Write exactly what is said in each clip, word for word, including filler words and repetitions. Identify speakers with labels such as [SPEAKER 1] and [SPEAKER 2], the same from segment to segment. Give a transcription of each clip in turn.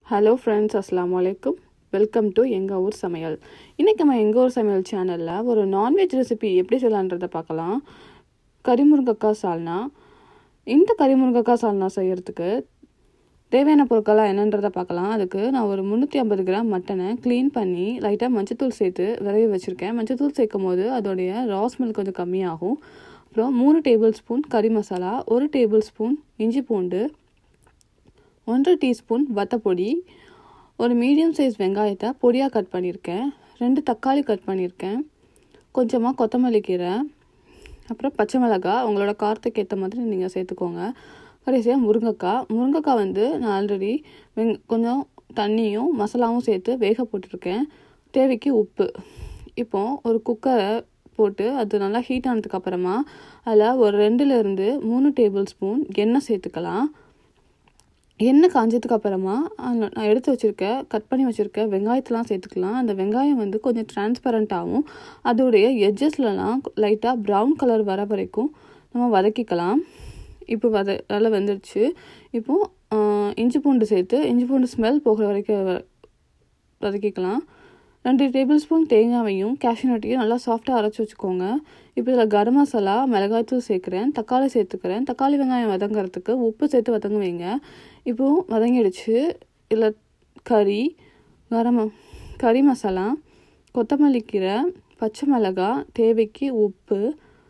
[SPEAKER 1] Hello friends, அஸ்ஸலாமு அலைக்கும். Welcome to எங்கள் ஊர் சமையல். இன்றைக்கி நம்ம எங்கள் ஊர் சமையல் சேனலில் ஒரு நான்வெஜ் ரெசிபி எப்படி செய்யலான்றதை பார்க்கலாம். கறிமுருங்கக்காய் சால்னா. இந்த கறிமுருங்கக்காய் சால்னா செய்கிறதுக்கு தேவையான பொருட்கள்லாம் என்னன்றதை பார்க்கலாம். அதுக்கு நான் ஒரு முந்நூற்றி ஐம்பது கிராம் மட்டனை க்ளீன் பண்ணி லைட்டாக மஞ்சத்தூள் சேர்த்து விரைய வச்சுருக்கேன். மஞ்சத்தூள் சேர்க்கும் போது அதோடைய ரா ஸ்மெல் கொஞ்சம் கம்மியாகும். அப்புறம் மூணு டேபிள் ஸ்பூன் கறி மசாலா, ஒரு டேபிள் ஸ்பூன் இஞ்சி பூண்டு, ஒன்றரை டீஸ்பூன் வத்தப்பொடி, ஒரு மீடியம் சைஸ் வெங்காயத்தை பொடியாக கட் பண்ணியிருக்கேன், ரெண்டு தக்காளி கட் பண்ணியிருக்கேன், கொஞ்சமாக கொத்தமல்லி கீரை, அப்புறம் பச்சை மிளகாய் உங்களோட காரத்துக்கு ஏற்ற மாதிரி நீங்கள் சேர்த்துக்கோங்க. கடைசியாக முருங்கைக்காய். முருங்கைக்காய் வந்து நான் ஆல்ரெடி வெங் கொஞ்சம் தண்ணியும் மசாலாவும் சேர்த்து வேக போட்டிருக்கேன். தேவைக்கு உப்பு. இப்போது ஒரு குக்கரை போட்டு அது நல்லா ஹீட் ஆனதுக்கப்புறமா அதில் ஒரு ரெண்டுலேருந்து மூணு டேபிள் ஸ்பூன் எண்ணெய் சேர்த்துக்கலாம். எண்ணெய் காஞ்சதுக்கு அப்புறமா நான் எடுத்து வச்சுருக்கேன் கட் பண்ணி வச்சுருக்கேன் வெங்காயத்தெலாம் சேர்த்துக்கலாம். அந்த வெங்காயம் வந்து கொஞ்சம் டிரான்ஸ்பரண்ட்டாகவும் அதோடைய எட்ஜஸ்லலாம் லைட்டாக ப்ரௌன் கலர் வர வரைக்கும் நம்ம வதக்கிக்கலாம். இப்போ வத நல்லா வெந்துடுச்சு. இப்போது இஞ்சி பூண்டு சேர்த்து இஞ்சி பூண்டு ஸ்மெல் போகிற வரைக்கும் வதக்கிக்கலாம். ரெண்டு டேபிள் ஸ்பூன் தேங்காயையும் கேஷ்யூநட்டையும் நல்லா சாஃப்டாக அரைச்சி வச்சுக்கோங்க. இப்போ இதில் கரம் மசாலா, மிளகாய்த்தூள் சேர்க்குறேன், தக்காளி சேர்த்துக்கிறேன். தக்காளி வெங்காயம் வதங்கிறதுக்கு உப்பு சேர்த்து வதங்க வைங்க. இப்போது வதங்கிடுச்சு. இதில் கறி, கரம் கறி மசாலா, கொத்தமல்லி கீரை, பச்சை மிளகாய், தேவைக்கு உப்பு,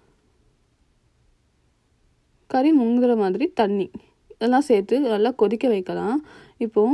[SPEAKER 1] கறி முங்குற மாதிரி தண்ணி இதெல்லாம் சேர்த்து நல்லா கொதிக்க வைக்கலாம். இப்போது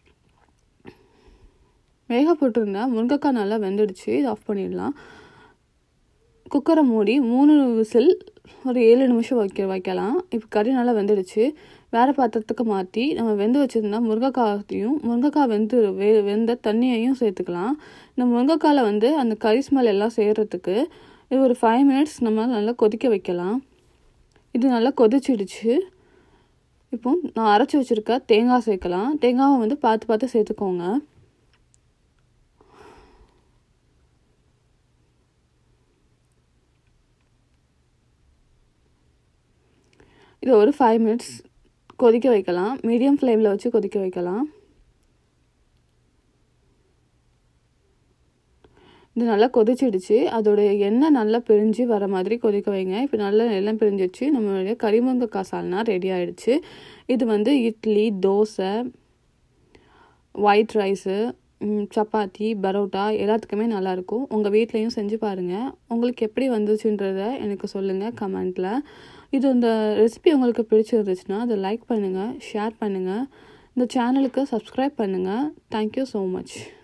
[SPEAKER 1] வேக போட்டிருந்தா முருங்கைக்காய் நல்லா வெந்துடுச்சு. இது ஆஃப் பண்ணிடலாம். குக்கரை மூடி மூணு விசில் ஒரு ஏழு நிமிஷம் வைக்க வைக்கலாம். இப்போ கறி நல்லா வெந்துடுச்சு. வேறு பாத்திரத்துக்கு மாற்றி நம்ம வெந்து வச்சுருந்தா முருங்கைக்காயையும் முருங்கைக்காய் வெந்து வெ வெந்த தண்ணியையும் சேர்த்துக்கலாம். இந்த முருங்கைக்காயில் வந்து அந்த கறி ஸ்மெல் எல்லாம் செய்கிறதுக்கு இது ஒரு ஃபைவ் மினிட்ஸ் நம்ம நல்லா கொதிக்க வைக்கலாம். இது நல்லா கொதிச்சிடுச்சு. இப்போ நான் அரைச்சி வச்சுருக்க தேங்காய் சேர்க்கலாம். தேங்காவை வந்து பார்த்து பார்த்து சேர்த்துக்கோங்க. இதை ஒரு ஃபைவ் மினிட்ஸ் கொதிக்க வைக்கலாம். மீடியம் ஃப்ளேமில் வச்சு கொதிக்க வைக்கலாம். இது நல்லா கொதிச்சிடுச்சு. அதோடைய எண்ணெய் நல்லா பிரிஞ்சு வர மாதிரி கொதிக்க வைங்க. இப்போ நல்லா எண்ணெய் பிரிஞ்சிடுச்சு. நம்மளுடைய கறிமுருங்கைக்காய் சால்னா ரெடி ஆகிடுச்சு. இது வந்து இட்லி, தோசை, ஒயிட் ரைஸு, சப்பாத்தி, பரோட்டா எல்லாத்துக்குமே நல்லாயிருக்கும். உங்கள் வீட்லேயும் செஞ்சு பாருங்கள். உங்களுக்கு எப்படி வந்துச்சுன்றதை எனக்கு சொல்லுங்கள் கமெண்ட்டில். இது இந்த ரெசிபி உங்களுக்கு பிடிச்சிருந்துச்சுன்னா அதை லைக் பண்ணுங்கள், ஷேர் பண்ணுங்கள், இந்த சேனலுக்கு சப்ஸ்கிரைப் பண்ணுங்கள். Thank you so much.